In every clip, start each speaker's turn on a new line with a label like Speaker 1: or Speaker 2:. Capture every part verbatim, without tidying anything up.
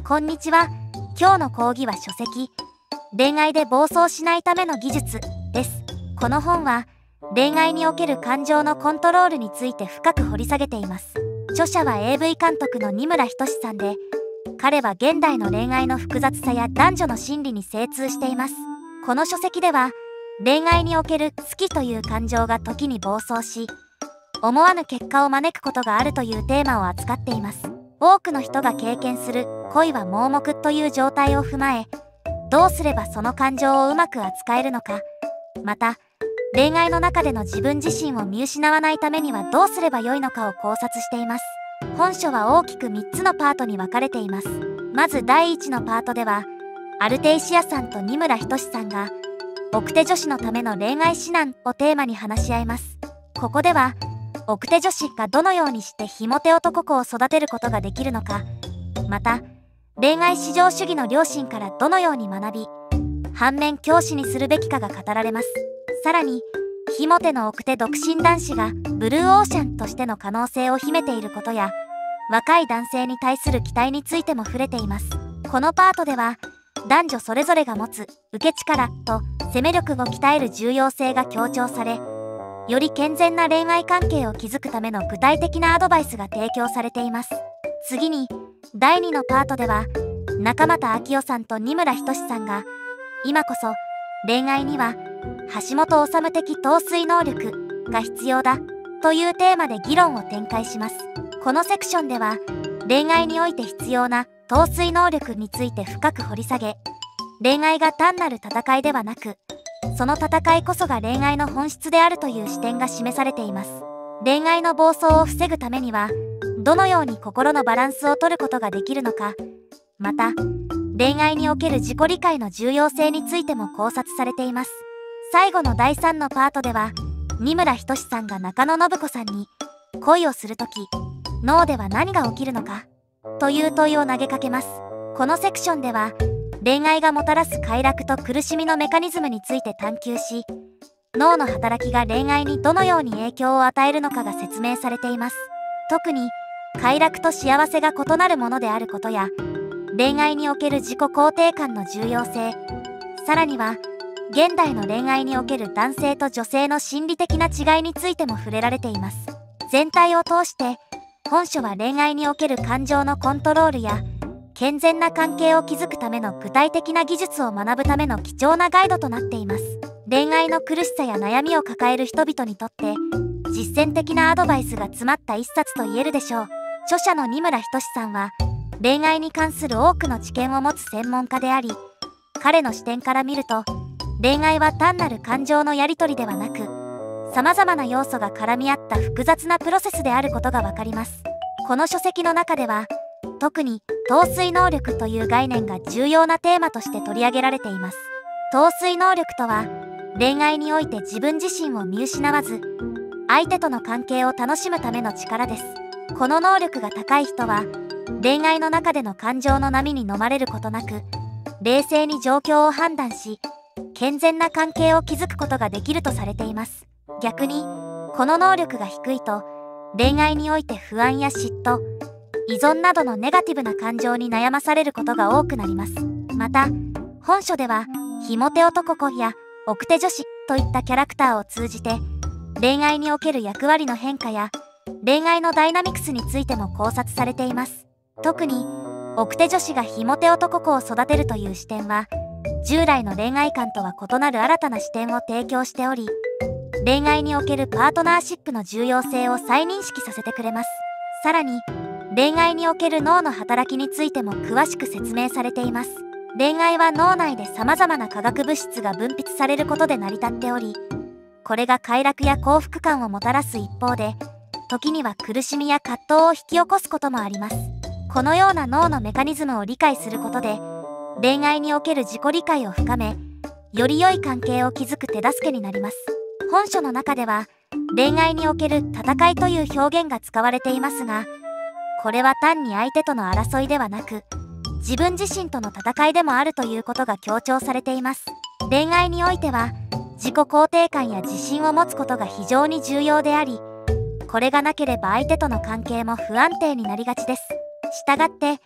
Speaker 1: こんにちは。今日の講義は書籍恋愛で暴走しないための技術です。この本は恋愛における感情のコントロールについて深く掘り下げています。著者は エーブイ 監督の二村仁さんで、彼は現代の恋愛の複雑さや男女の心理に精通しています。この書籍では恋愛における好きという感情が時に暴走し、思わぬ結果を招くことがあるというテーマを扱っています。多くの人が経験する恋は盲目という状態を踏まえ、どうすればその感情をうまく扱えるのか、また恋愛の中での自分自身を見失わないためにはどうすればよいのかを考察しています。本書は大きくみっつのパートに分かれています。まずだいいちのパートでは、アルテイシアさんと二村仁さんが奥手女子のための恋愛指南をテーマに話し合います。ここでは奥手女子がどのようにしてひも手男子を育てることができるのか、また恋愛至上主義の両親からどのように学び、反面教師にするべきかが語られます。さらにひも手の奥手独身男子がブルーオーシャンとしての可能性を秘めていることや、若い男性に対する期待についても触れています。このパートでは男女それぞれが持つ受け力と攻め力を鍛える重要性が強調され、より健全な恋愛関係を築くための具体的なアドバイスが提供されています。次にだいにのパートでは、中俣明夫さんと二村仁さんが今こそ恋愛には橋本治的陶酔能力が必要だというテーマで議論を展開します。このセクションでは恋愛において必要な陶酔能力について深く掘り下げ、恋愛が単なる戦いではなく、その戦いこそが恋愛の本質であるという視点が示されています。恋愛の暴走を防ぐためにはどのように心のバランスを取ることができるのか、また恋愛における自己理解の重要性についても考察されています。最後のだいさんのパートでは、二村仁さんが中野信子さんに恋をするとき脳では何が起きるのかという問いを投げかけます。このセクションでは恋愛がもたらす快楽と苦しみのメカニズムについて探求し、脳の働きが恋愛にどのように影響を与えるのかが説明されています。特に快楽と幸せが異なるものであることや、恋愛における自己肯定感の重要性、さらには現代の恋愛における男性と女性の心理的な違いについても触れられています。全体を通して本書は恋愛における感情のコントロールや健全な関係を築くための具体的な技術を学ぶための貴重なガイドとなっています。恋愛の苦しさや悩みを抱える人々にとって実践的なアドバイスが詰まった一冊と言えるでしょう。著者の二村仁さんは恋愛に関する多くの知見を持つ専門家であり、彼の視点から見ると恋愛は単なる感情のやり取りではなく、様々な要素が絡み合った複雑なプロセスであることがわかります。この書籍の中では特に陶酔能力という概念が重要なテーマとして取り上げられています。陶酔能力とは恋愛において自分自身を見失わず相手との関係を楽しむための力です。この能力が高い人は恋愛の中での感情の波に飲まれることなく、冷静に状況を判断し健全な関係を築くことができるとされています。逆にこの能力が低いと恋愛において不安や嫉妬、依存などのネガティブな感情に悩まされることが多くなります。また本書ではひも手男子や奥手女子といったキャラクターを通じて恋愛における役割の変化や恋愛のダイナミクスについても考察されています。特に奥手女子がひも手男子を育てるという視点は従来の恋愛観とは異なる新たな視点を提供しており、恋愛におけるパートナーシップの重要性を再認識させてくれます。さらに恋愛における脳の働きについても詳しく説明されています。恋愛は脳内で様々な化学物質が分泌されることで成り立っており、これが快楽や幸福感をもたらす一方で、時には苦しみや葛藤を引き起こすこともあります。このような脳のメカニズムを理解することで、恋愛における自己理解を深め、より良い関係を築く手助けになります。本書の中では、恋愛における戦いという表現が使われていますが、これは単に相手との争いではなく、自分自身との戦いでもあるということが強調されています。恋愛においては、自己肯定感や自信を持つことが非常に重要であり、これがなければ相手との関係も不安定になりがちです。したがって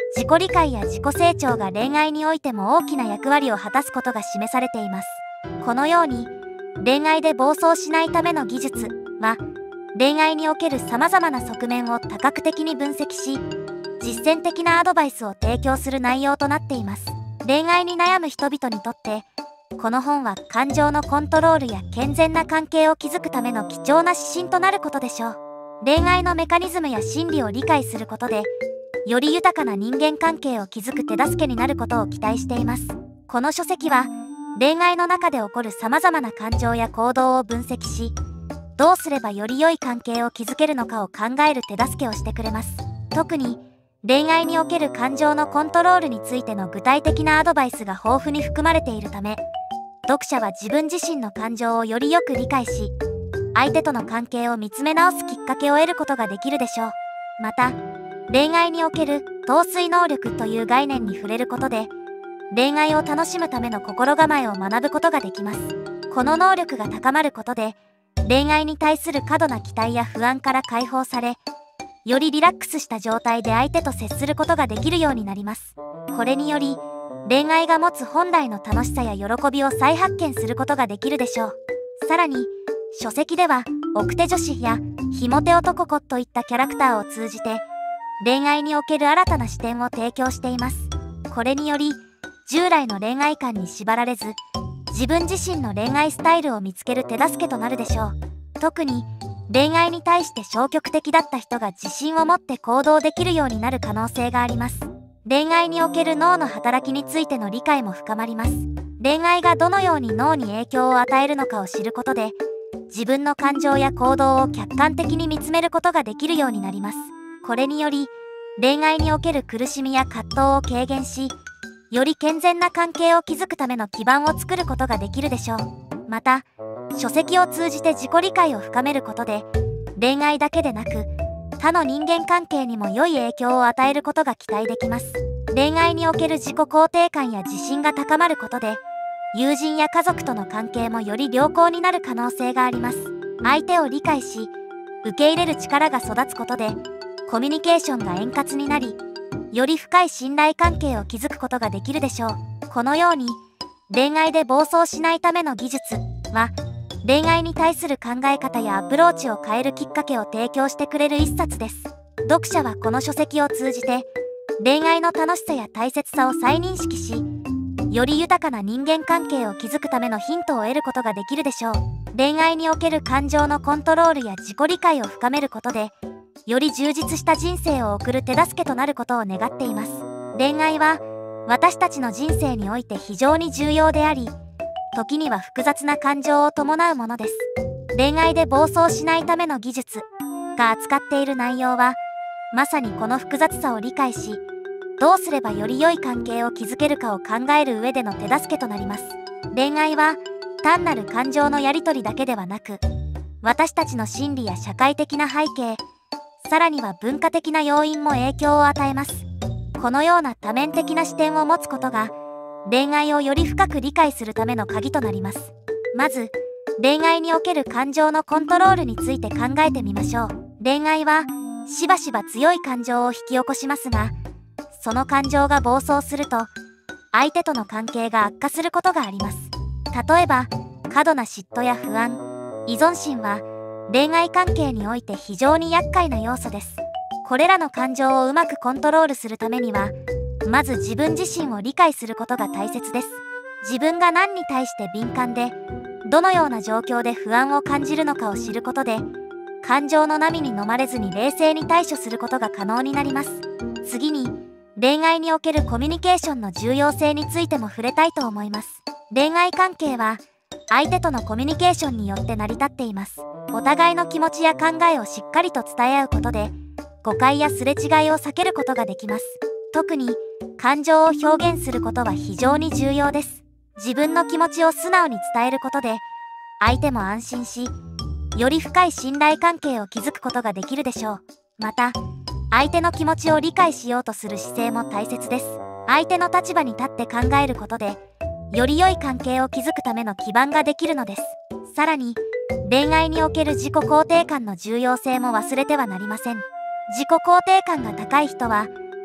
Speaker 1: 自己理解や自己成長が恋愛においても大きな役割を果たすことが示されています。このように、恋愛で暴走しないための技術は、恋愛における様々な側面を多角的に分析し、実践的なアドバイスを提供する内容となっています。恋愛に悩む人々にとって、この本は感情のコントロールや健全な関係を築くための貴重な指針となることでしょう。恋愛のメカニズムや心理を理解することで、より豊かな人間関係を築く手助けになることを期待しています。この書籍は、恋愛の中で起こる様々な感情や行動を分析し、どうすればより良い関係を築けるのかを考える手助けをしてくれます。特に、恋愛における感情のコントロールについての具体的なアドバイスが豊富に含まれているため、読者は自分自身の感情をよりよく理解し、相手との関係を見つめ直すきっかけを得ることができるでしょう。また、恋愛における陶酔能力という概念に触れることで、恋愛を楽しむための心構えを学ぶことができます。この能力が高まることで、恋愛に対する過度な期待や不安から解放され、よりリラックスした状態で相手と接することができるようになります。これにより、恋愛が持つ本来の楽しさや喜びを再発見することができるでしょう。さらに、書籍では、奥手女子やひも手男子といったキャラクターを通じて、恋愛における新たな視点を提供しています。これにより、従来の恋愛観に縛られず、自分自身の恋愛スタイルを見つける手助けとなるでしょう。特に、恋愛に対して消極的だった人が自信を持って行動できるようになる可能性があります。恋愛における脳の働きについての理解も深まります。恋愛がどのように脳に影響を与えるのかを知ることで、自分の感情や行動を客観的に見つめることができるようになります。これにより、恋愛における苦しみや葛藤を軽減し、より健全な関係を築くための基盤を作ることができるでしょう。また、書籍を通じて自己理解を深めることで、恋愛だけでなく、他の人間関係にも良い影響を与えることが期待できます。恋愛における自己肯定感や自信が高まることで、友人や家族との関係もより良好になる可能性があります。相手を理解し、受け入れる力が育つことで、コミュニケーションが円滑になり、より深い信頼関係を築くことができるでしょう。このように、恋愛で暴走しないための技術は、恋愛に対する考え方やアプローチを変えるきっかけを提供してくれる一冊です。読者はこの書籍を通じて、恋愛の楽しさや大切さを再認識し、より豊かな人間関係を築くためのヒントを得ることができるでしょう。恋愛における感情のコントロールや自己理解を深めることで、より充実した人生を送る手助けとなることを願っています。恋愛は、私たちの人生において非常に重要であり、時には複雑な感情を伴うものです。恋愛で暴走しないための技術が扱っている内容は、まさにこの複雑さを理解し、どうすればより良い関係を築けるかを考える上での手助けとなります。恋愛は、単なる感情のやり取りだけではなく、私たちの心理や社会的な背景、さらには文化的な要因も影響を与えます。このような多面的な視点を持つことが、恋愛をより深く理解するための鍵となります。まず、恋愛における感情のコントロールについて考えてみましょう。恋愛は、しばしば強い感情を引き起こしますが、その感情が暴走すると、相手との関係が悪化することがあります。例えば、過度な嫉妬や不安、依存心は、恋愛関係において非常に厄介な要素です。これらの感情をうまくコントロールするためには、まず自分自身を理解することが大切です。自分が何に対して敏感で、どのような状況で不安を感じるのかを知ることで、感情の波に飲まれずに冷静に対処することが可能になります。次に、恋愛におけるコミュニケーションの重要性についても触れたいと思います。恋愛関係は、相手とのコミュニケーションによって成り立っています。お互いの気持ちや考えをしっかりと伝え合うことで、誤解やすれ違いを避けることができます。特に、感情を表現することは非常に重要です。自分の気持ちを素直に伝えることで、相手も安心し、より深い信頼関係を築くことができるでしょう。また、相手の気持ちを理解しようとする姿勢も大切です。相手の立場に立って考えることで、より良い関係を築くための基盤ができるのです。さらに、恋愛における自己肯定感の重要性も忘れてはなりません。自己肯定感が高い人は、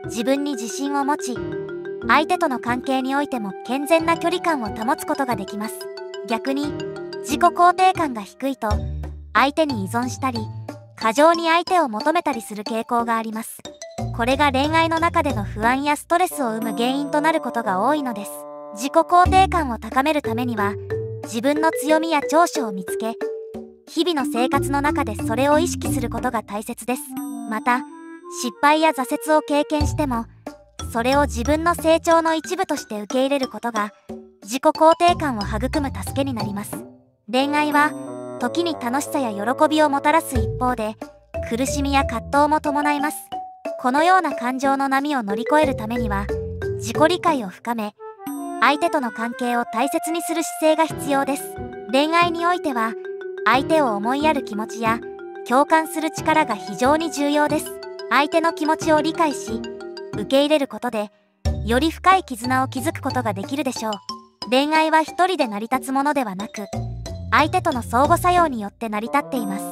Speaker 1: 自分に自信を持ち、相手との関係においても健全な距離感を保つことができます。逆に自己肯定感が低いと、相手に依存したり過剰に相手を求めたりする傾向があります。これが恋愛の中での不安やストレスを生む原因となることが多いのです。自己肯定感を高めるためには、自分の強みや長所を見つけ、日々の生活の中でそれを意識することが大切です。また、失敗や挫折を経験しても、それを自分の成長の一部として受け入れることが、自己肯定感を育む助けになります。恋愛は、時に楽しさや喜びをもたらす一方で、苦しみや葛藤も伴います。このような感情の波を乗り越えるためには、自己理解を深め、相手との関係を大切にする姿勢が必要です。恋愛においては、相手を思いやる気持ちや共感する力が非常に重要です。相手の気持ちを理解し、受け入れることで、より深い絆を築くことができるでしょう。恋愛は一人で成り立つものではなく、相手との相互作用によって成り立っています。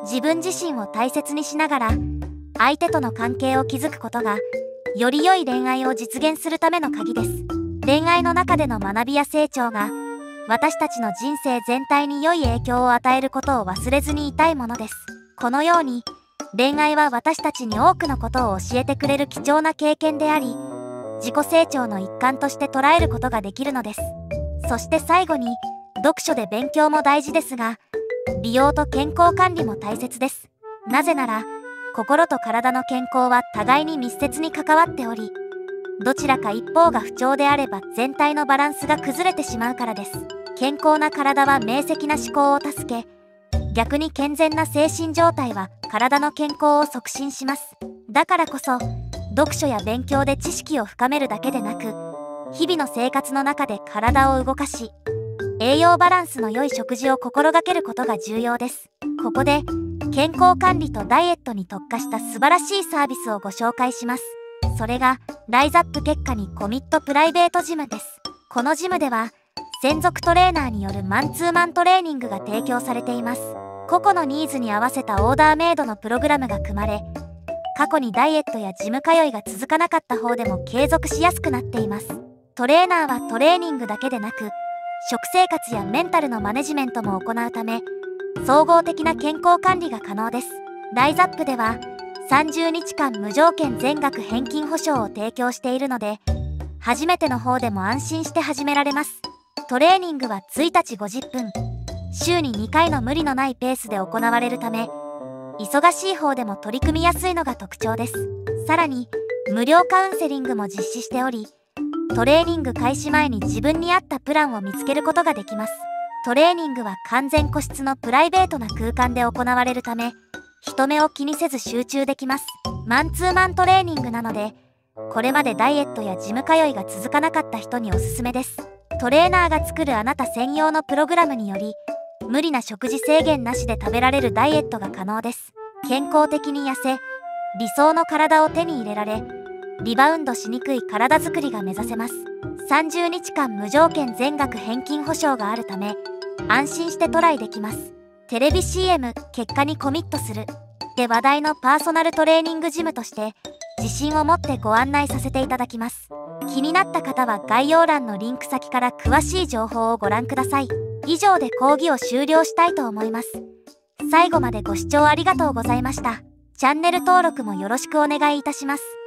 Speaker 1: 自分自身を大切にしながら、相手との関係を築くことが、より良い恋愛を実現するための鍵です。恋愛の中での学びや成長が、私たちの人生全体に良い影響を与えることを忘れずにいたいものです。このように、恋愛は私たちに多くのことを教えてくれる貴重な経験であり、自己成長の一環として捉えることができるのです。そして最後に、読書で勉強も大事ですが、美容と健康管理も大切です。なぜなら、心と体の健康は互いに密接に関わっており、どちらか一方が不調であれば全体のバランスが崩れてしまうからです。健康な体は明晰な思考を助け、逆に健全な精神状態は体の健康を促進します。だからこそ、読書や勉強で知識を深めるだけでなく、日々の生活の中で体を動かし、栄養バランスの良い食事を心がけることが重要です。ここで、健康管理とダイエットに特化した素晴らしいサービスをご紹介します。それが、ライズアップ結果にコミットプライベートジムです。このジムでは、専属トレーナーによるマンツーマントレーニングが提供されています。個々のニーズに合わせたオーダーメイドのプログラムが組まれ、過去にダイエットやジム通いが続かなかった方でも継続しやすくなっています。トレーナーはトレーニングだけでなく、食生活やメンタルのマネジメントも行うため、総合的な健康管理が可能です。ライズアップでは、さんじゅうにちかん無条件全額返金保証を提供しているので、初めての方でも安心して始められます。トレーニングはいちにちごじゅっぷん、週ににかいの無理のないペースで行われるため、忙しい方でも取り組みやすいのが特徴です。さらに、無料カウンセリングも実施しており、トレーニング開始前に自分に合ったプランを見つけることができます。トレーニングは完全個室のプライベートな空間で行われるため、人目を気にせず集中できます。マンツーマントレーニングなので、これまでダイエットやジム通いが続かなかった人におすすめです。トレーナーが作るあなた専用のプログラムにより、無理な食事制限なしで食べられるダイエットが可能です。健康的に痩せ、理想の体を手に入れられ、リバウンドしにくい体づくりが目指せます。さんじゅうにちかん無条件全額返金保証があるため、安心してトライできます。テレビ シーエム 結果にコミットするで話題のパーソナルトレーニングジムとして自信を持ってご案内させていただきます。気になった方は概要欄のリンク先から詳しい情報をご覧ください。以上で講義を終了したいと思います。最後までご視聴ありがとうございました。チャンネル登録もよろしくお願いいたします。